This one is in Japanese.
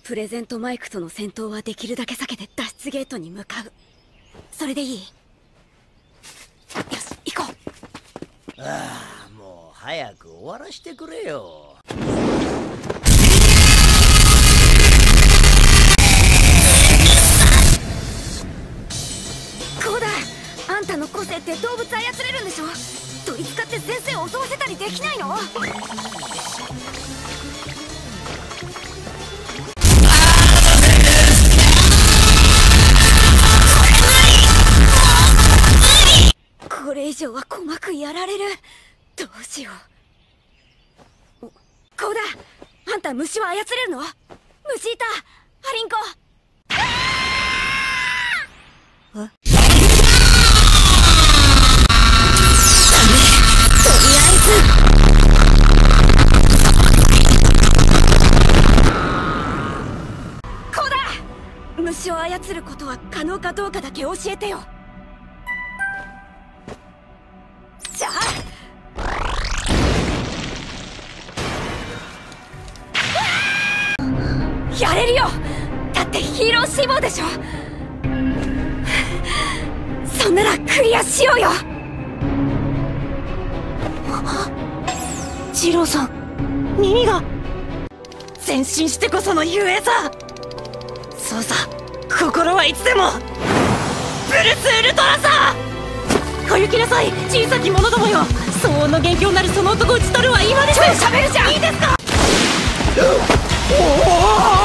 プレゼントマイクとの戦闘はできるだけ避けて脱出ゲートに向かう。それでいい？よし、行こう。 ああ、もう早く終わらしてくれよ。 こうだ。あんたの個性って動物操れるんでしょ？取り使って先生を襲わせたりできないの？これ以上は鼓膜やられる。どうしよう。こうだ。あんた虫は操れるの？虫いた。ハリンコ。とりあえずこうだ。虫を操ることは可能かどうかだけ教えてよ。じゃあやれるよ。だってヒーロー志望でしょ。そんならクリアしようよ。ジローさん、耳が前進してこその雄英さ。そうさ、心はいつでもブルスウルトラさ。お行きなさい、小さき者どもよ。相応の元凶なるその男を討ち取るは今です。超喋るじゃん。いいですか？おお